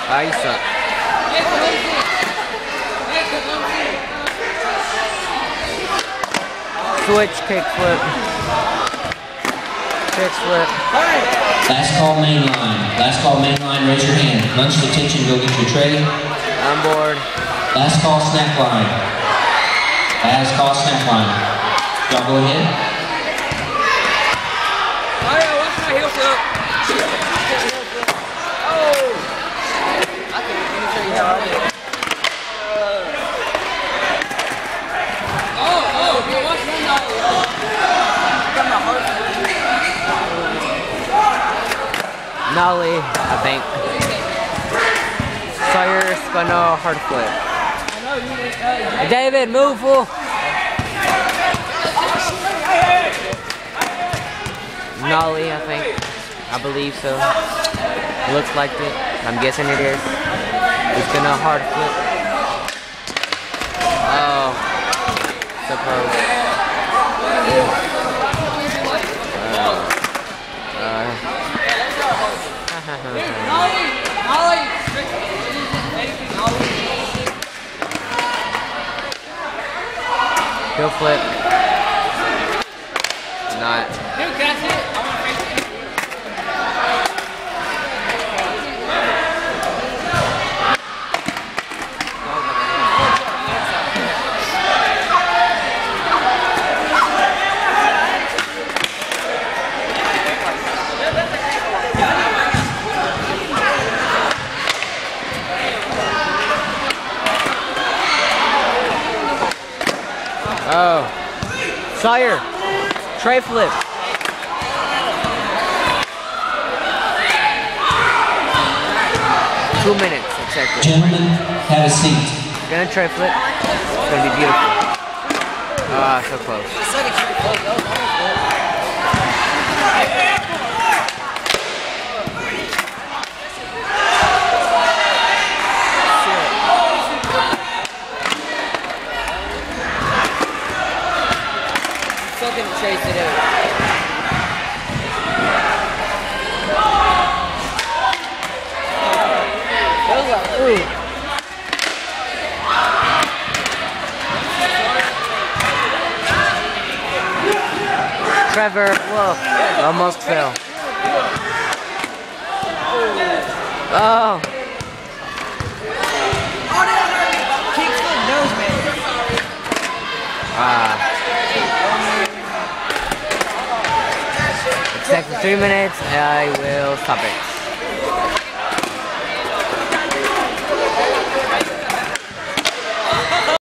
Ah, you suck. Switch, kickflip. Kickflip. Last call main line. Last call main line, raise your hand. Lunch detention, go get your tray. On board. Last call snack line. Last call snack line. Y'all go ahead. Watch my heel flip. Oh! I can show you how I do it. Nollie, I think. Sawyer spun a hard flip. Hey, David, move, fool. Nollie, I think. I believe so. Looks like it. I'm guessing it is. He's gonna hard flip. Oh, suppose. Heel flip. Not. Oh, Sawyer, tray flip. Two minutes, exactly. Gentlemen, have a seat. Gonna tray flip. It's gonna be beautiful. Ah, so close. Fucking chase it out. Trevor, whoa, almost fell. Oh. Exactly 3 minutes, I will stop it.